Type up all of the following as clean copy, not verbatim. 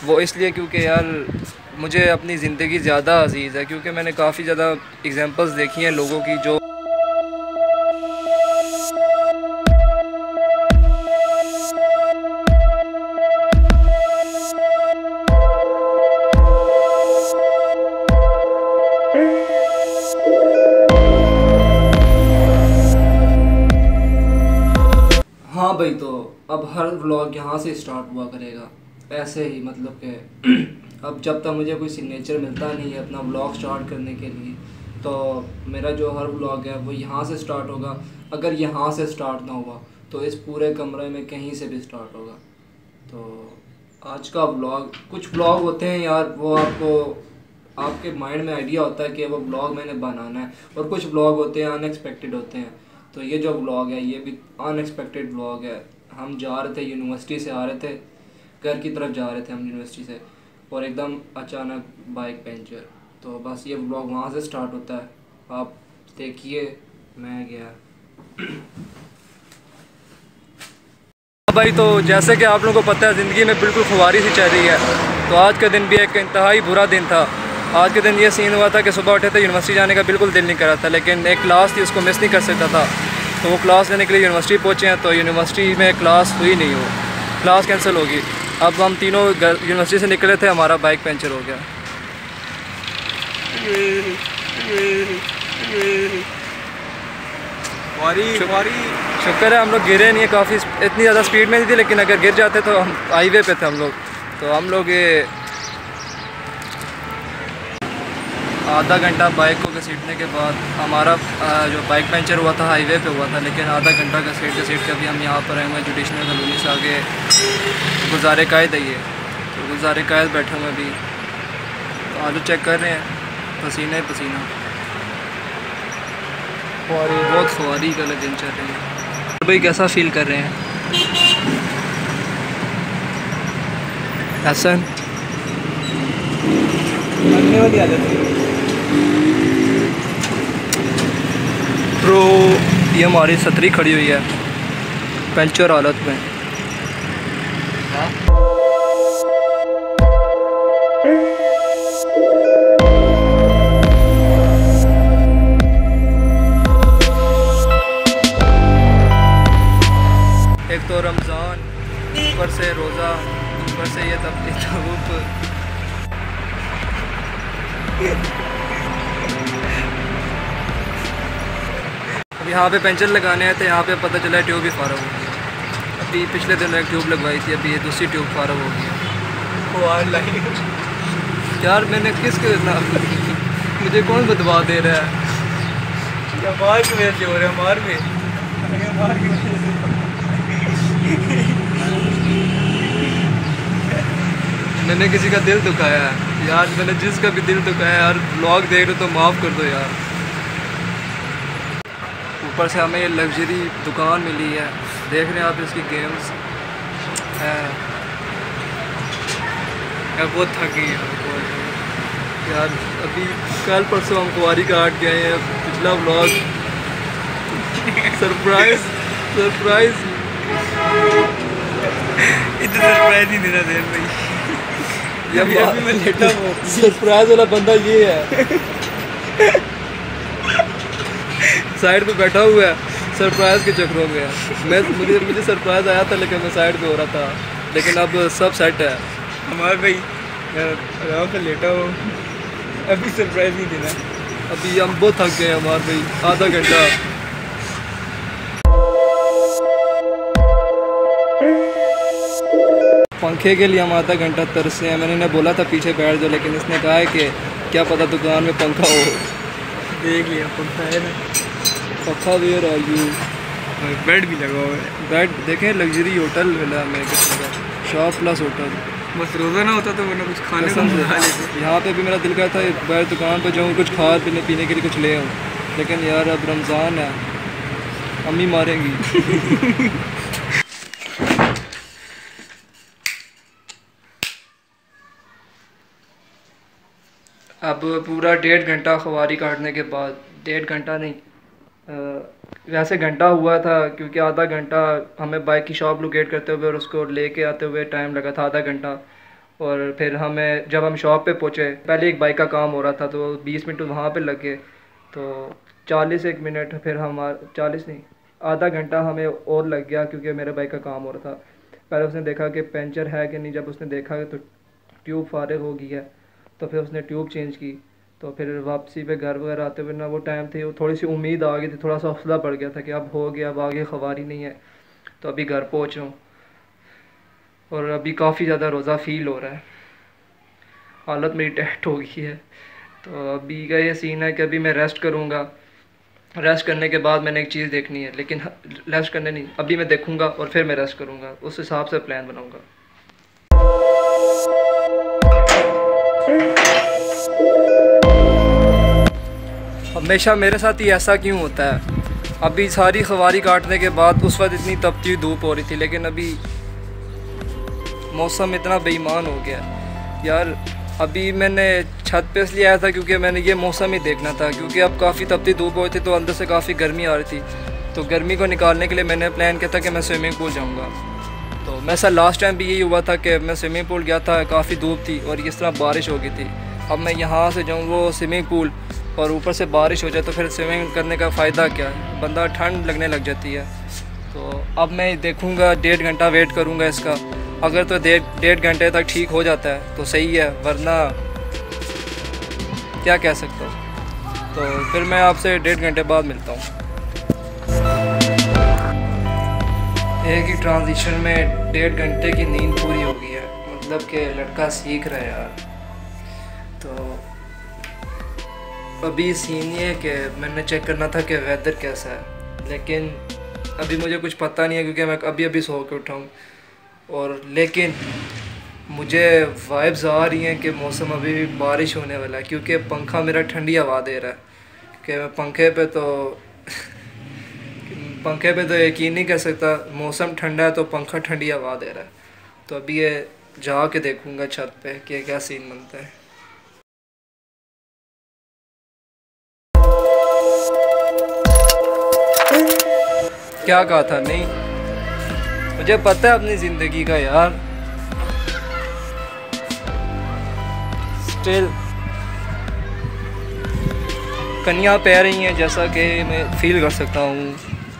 वो इसलिए क्योंकि यार मुझे अपनी ज़िंदगी ज़्यादा अजीज़ है, क्योंकि मैंने काफ़ी ज़्यादा एग्जांपल्स देखी हैं लोगों की जो हाँ भाई। तो अब हर व्लॉग यहाँ से स्टार्ट हुआ करेगा ऐसे ही, मतलब कि अब जब तक मुझे कोई सिग्नेचर मिलता नहीं है अपना व्लॉग स्टार्ट करने के लिए, तो मेरा जो हर व्लॉग है वो यहाँ से स्टार्ट होगा। अगर यहाँ से स्टार्ट ना हुआ तो इस पूरे कमरे में कहीं से भी स्टार्ट होगा। तो आज का व्लॉग, कुछ व्लॉग होते हैं यार वो आपको आपके माइंड में आइडिया होता है कि वो व्लॉग मैंने बनाना है, और कुछ व्लॉग होते हैं अनएक्सपेक्टेड होते हैं। तो ये जो व्लॉग है ये भी अनएक्सपेक्टेड व्लॉग है। हम जा रहे थे यूनिवर्सिटी से, आ रहे थे घर की तरफ जा रहे थे हम यूनिवर्सिटी से, और एकदम अचानक बाइक पंचर। तो बस ये व्लॉग वहाँ से स्टार्ट होता है, आप देखिए। मैं गया भाई। तो जैसे कि आप लोगों को पता है ज़िंदगी में बिल्कुल खुवारी सी चल रही है। तो आज का दिन भी एक इंतहाई बुरा दिन था। आज के दिन ये सीन हुआ था कि सुबह उठे थे, यूनिवर्सिटी जाने का बिल्कुल दिल नहीं कर रहा था, लेकिन एक क्लास थी उसको मिस नहीं कर सकता था। तो वो क्लास लेने के लिए यूनिवर्सिटी पहुँचे हैं, तो यूनिवर्सिटी में क्लास हुई नहीं, हो क्लास कैंसिल होगी। अब हम तीनों यूनिवर्सिटी से निकले थे, हमारा बाइक पंचर हो गया। शुक्र है हम लोग गिरे नहीं है, काफ़ी इतनी ज़्यादा स्पीड में नहीं थी, लेकिन अगर गिर जाते तो हम हाईवे पे थे हम लोग। तो हम लोग ये आधा घंटा बाइक को घसीटने के बाद हमारा जो बाइक पंचर हुआ था हाईवे पे हुआ था, लेकिन आधा घंटा घसीट के अभी हम यहाँ पर आए हुए हैं जुडिशनल कॉलोनी से आगे गुज़ारे कायद है ये। तो गुज़ारे कायद बैठे हुए अभी, तो आलू चेक कर रहे हैं, पसीना ही पसीना, और बहुत खुवारी का दिन चल रही है। भाई कैसा फील कर रहे हैं हसन? मरने वाली हालत है प्रो। ये हमारी सतरी खड़ी हुई है पंचर हालत में। एक तो रमज़ान, ऊपर से रोज़ा, ऊपर से ये धूप। अब यहाँ पे पेंचर लगाने आए थे, यहाँ पे पता चला ट्यूब ही फारग हो गया। अभी पिछले दिन एक ट्यूब लगवाई थी, अभी ये दूसरी ट्यूब फारग हो गई। यार मैंने किसके मुझे कौन बदवा दे रहा है? मार के मेरे जोर है, मार के मैंने किसी का दिल दुखाया है यार, मैंने जिसका भी दिल दुखाया यार, व्लॉग देख रहे हो तो माफ़ कर दो यार। ऊपर से हमें ये लग्जरी दुकान मिली है, देख रहे हैं आप इसकी गेम्स है। बहुत थक गई यार। अभी कल परसों हम कुंवारी का हाट गए हैं, पिछला व्लॉग सरप्राइज इतना सरप्राइज नहीं देना देर भाई। अभी मैं लेटा हूँ, सरप्राइज वाला बंदा ये है साइड पे बैठा हुआ है, सरप्राइज के चक्रों में है। मुझे सरप्राइज आया था, लेकिन मैं साइड पे हो रहा था, लेकिन अब सब सेट है। हमारे भाई आराम से लेटा हो, अभी सरप्राइज नहीं देना। अभी हम बहुत थक गए हमारे भाई, आधा घंटा। पंखे के लिए हम आधा घंटा तरसे हैं। मैंने इन्हें बोला था पीछे बैठ जाओ, लेकिन इसने कहा है कि क्या पता दुकान में पंखा हो। देख लिया पंखा है ना, पंखा वेयर आर यू। बेड भी लगा हुआ है, बेड देखें, लग्जरी होटल मिला हमें किसी का, शॉप प्लस होटल। बस रोज़ा ना होता तो वरना कुछ खाने को खा लेते। यहाँ पे भी मेरा दिल करता है बाहर दुकान पे जाऊँ, कुछ खा पीने के लिए कुछ ले आऊँ, लेकिन यार अब रमज़ान है, अम्मी मारेंगी। अब पूरा 1.5 घंटा ख्वारी काटने के बाद, 1.5 घंटा नहीं वैसे घंटा हुआ था, क्योंकि आधा घंटा हमें बाइक की शॉप लोकेट करते हुए और उसको लेके आते हुए टाइम लगा था, आधा घंटा। और फिर जब हम शॉप पे पहुँचे, पहले एक बाइक का काम हो रहा था तो 20 मिनट वहाँ पे लगे, तो 40 मिनट, फिर हम 40 नहीं, आधा घंटा हमें और लग गया क्योंकि मेरे बाइक का काम हो रहा था। पहले उसने देखा कि पंचर है कि नहीं, जब उसने देखा तो ट्यूब फारिग हो गई है, तो फिर उसने ट्यूब चेंज की। तो फिर वापसी पे घर वगैरह आते हुए ना वो टाइम थी, वो थोड़ी सी उम्मीद आ गई थी, थोड़ा सा हौसला बढ़ गया था कि अब हो गया, अब आगे ख़वारी नहीं है। तो अभी घर पहुँच रहा हूँ और अभी काफ़ी ज़्यादा रोज़ा फ़ील हो रहा है, हालत मेरी टैट हो गई है। तो अभी का ये सीन है कि अभी मैं रेस्ट करूँगा, रेस्ट करने के बाद मैंने एक चीज़ देखनी है, लेकिन रेस्ट करने नहीं, अभी मैं देखूँगा और फिर मैं रेस्ट करूँगा, उस हिसाब से प्लान बनाऊँगा। हमेशा मेरे साथ ही ऐसा क्यों होता है? अभी सारी ख़वारी काटने के बाद उस वक्त इतनी तपती धूप हो रही थी, लेकिन अभी मौसम इतना बेईमान हो गया यार। अभी मैंने छत पे इसलिए आया था क्योंकि मैंने ये मौसम ही देखना था, क्योंकि अब काफ़ी तपती धूप हो रही थी तो अंदर से काफ़ी गर्मी आ रही थी। तो गर्मी को निकालने के लिए मैंने प्लान किया था कि मैं स्विमिंग पूल जाऊँगा। तो मैं सर लास्ट टाइम भी यही हुआ था कि मैं स्विमिंग पूल गया था, काफ़ी धूप थी और इस तरह बारिश हो गई थी। अब मैं यहाँ से जाऊँ वो स्विमिंग पूल और ऊपर से बारिश हो जाए तो फिर स्विमिंग करने का फ़ायदा क्या है, बंदा ठंड लगने लग जाती है। तो अब मैं देखूँगा, 1.5 घंटा वेट करूँगा इसका। अगर तो 1.5 घंटे तक ठीक हो जाता है तो सही है, वरना क्या कह सकता हूँ। तो फिर मैं आपसे 1.5 घंटे बाद मिलता हूँ। एक ही ट्रांजिशन में 1.5 घंटे की नींद पूरी हो गई है, मतलब कि लड़का सीख रहा है यार। तो अभी सीन ये है कि मैंने चेक करना था कि वेदर कैसा है, लेकिन अभी मुझे कुछ पता नहीं है क्योंकि मैं अभी सो के उठा हूँ। और लेकिन मुझे वाइब्स आ रही हैं कि मौसम अभी भी बारिश होने वाला है, क्योंकि पंखा मेरा ठंडी हवा दे रहा है। कि मैं पंखे पे तो यकीन नहीं कर सकता, मौसम ठंडा है तो पंखा ठंडी हवा दे रहा है। तो अभी ये जा के देखूँगा छत पे कि क्या सीन बनता है। क्या कहा था? नहीं, मुझे पता है अपनी ज़िंदगी का यार। स्टिल कनियाँ पै रही हैं जैसा कि मैं फील कर सकता हूँ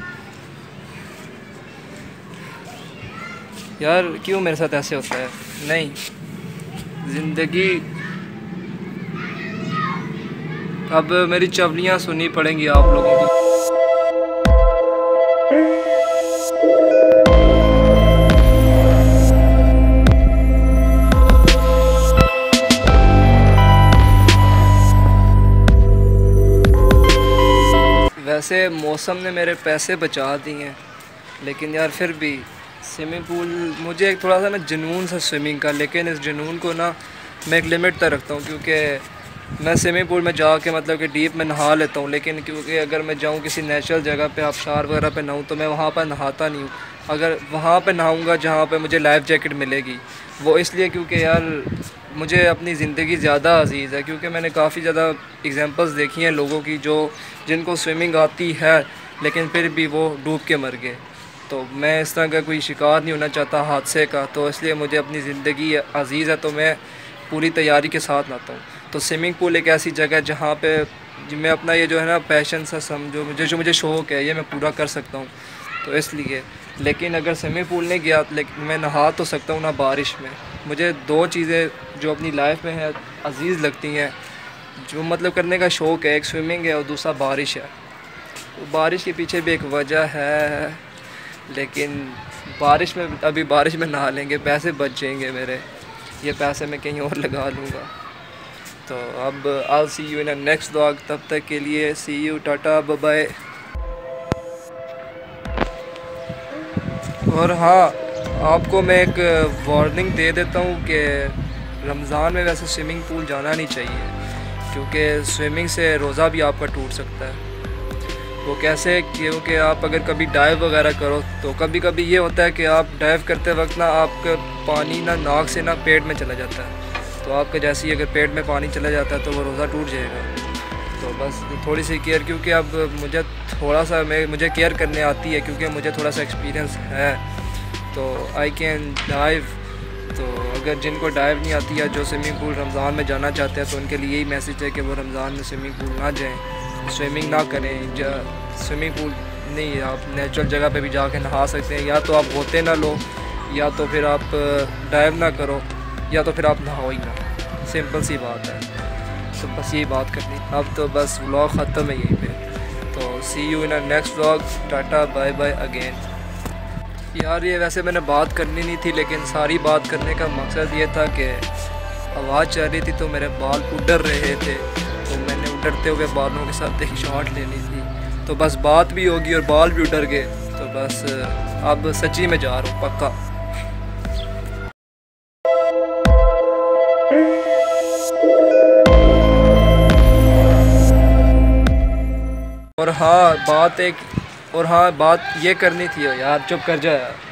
यार। क्यों मेरे साथ ऐसे होता है? नहीं, ज़िंदगी अब मेरी चवलियाँ सुननी पड़ेंगी आप लोगों की। वैसे मौसम ने मेरे पैसे बचा दिए हैं, लेकिन यार फिर भी स्विमिंग पूल, मुझे एक थोड़ा सा ना जुनून सा स्विमिंग का, लेकिन इस जुनून को ना मैं एक लिमिट तक रखता हूँ। क्योंकि मैं स्विमिंग पूल में जाके मतलब कि डीप में नहा लेता हूँ, लेकिन क्योंकि अगर मैं जाऊँ किसी नेचुरल जगह पे, आबशार वगैरह पे नहाऊँ, तो मैं वहाँ पर नहाता नहीं हूँ। अगर वहाँ पे नहाऊँगा जहाँ पे मुझे लाइफ जैकेट मिलेगी, वो इसलिए क्योंकि यार मुझे अपनी ज़िंदगी ज़्यादा अजीज़ है। क्योंकि मैंने काफ़ी ज़्यादा एग्जांपल्स देखी हैं लोगों की जिनको स्विमिंग आती है लेकिन फिर भी वो डूब के मर गए। तो मैं इस तरह का कोई शिकार नहीं होना चाहता हादसे का, तो इसलिए मुझे अपनी ज़िंदगी अजीज़ है, तो मैं पूरी तैयारी के साथ नहाता हूँ। तो स्विमिंग पूल एक ऐसी जगह है जहाँ पे मैं अपना ये जो है ना पैशन सा समझो, मुझे शौक़ है, ये मैं पूरा कर सकता हूँ, तो इसलिए। लेकिन अगर स्विमिंग पूल नहीं गया, लेकिन मैं नहा तो सकता हूँ ना बारिश में। मुझे 2 चीज़ें जो अपनी लाइफ में है अजीज़ लगती हैं, जो मतलब करने का शौक़ है, एक स्विमिंग है और दूसरा बारिश है। तो बारिश के पीछे भी एक वजह है, लेकिन अभी बारिश में नहा लेंगे, पैसे बच जाएंगे मेरे, ये पैसे मैं कहीं और लगा लूँगा। तो अब I'll see you in the next vlog, तब तक के लिए see you, tata, bye bye. और हाँ, आपको मैं एक वार्निंग दे देता हूँ कि रमज़ान में वैसे स्विमिंग पूल जाना नहीं चाहिए, क्योंकि स्विमिंग से रोज़ा भी आपका टूट सकता है। वो कैसे? क्योंकि आप अगर कभी डाइव वगैरह करो तो कभी कभी ये होता है कि आप डाइव करते वक्त ना आपका पानी ना नाक से ना पेट में चला जाता है। तो आपके जैसे ही अगर पेट में पानी चला जाता है तो वो रोज़ा टूट जाएगा। तो बस थोड़ी सी केयर, क्योंकि अब मुझे केयर करने आती है, क्योंकि मुझे थोड़ा सा एक्सपीरियंस है। तो आई कैन डाइव तो अगर जिनको डाइव नहीं आती या जो स्विमिंग पूल रमज़ान में जाना चाहते हैं तो उनके लिए यही मैसेज है कि वो रमज़ान में स्विमिंग पूल ना जाएं, स्विमिंग ना करें। स्विमिंग पूल नहीं, आप नेचुरल जगह पे भी जाके नहा सकते हैं। या तो आप होते ना लो, या तो फिर आप डाइव ना करो, या तो फिर आप नहाओ ही ना। सिंपल सी बात है। तो बस यही बात करनी। अब तो बस व्लॉग ख़त्म है यहीं पे। तो see you in a next vlog. Tata bye bye again. यार ये वैसे मैंने बात करनी नहीं थी, लेकिन सारी बात करने का मकसद ये था कि आवाज़ चल रही थी तो मेरे बाल उड़ रहे थे, तो मैंने उड़ते हुए बालों के साथ एक शॉट लेनी थी। तो बस बात भी होगी और बाल भी उड़ गए। तो बस अब सच्ची में जा रहा हूँ पक्का। और हाँ बात ये करनी थी यार, चुप कर जा यार।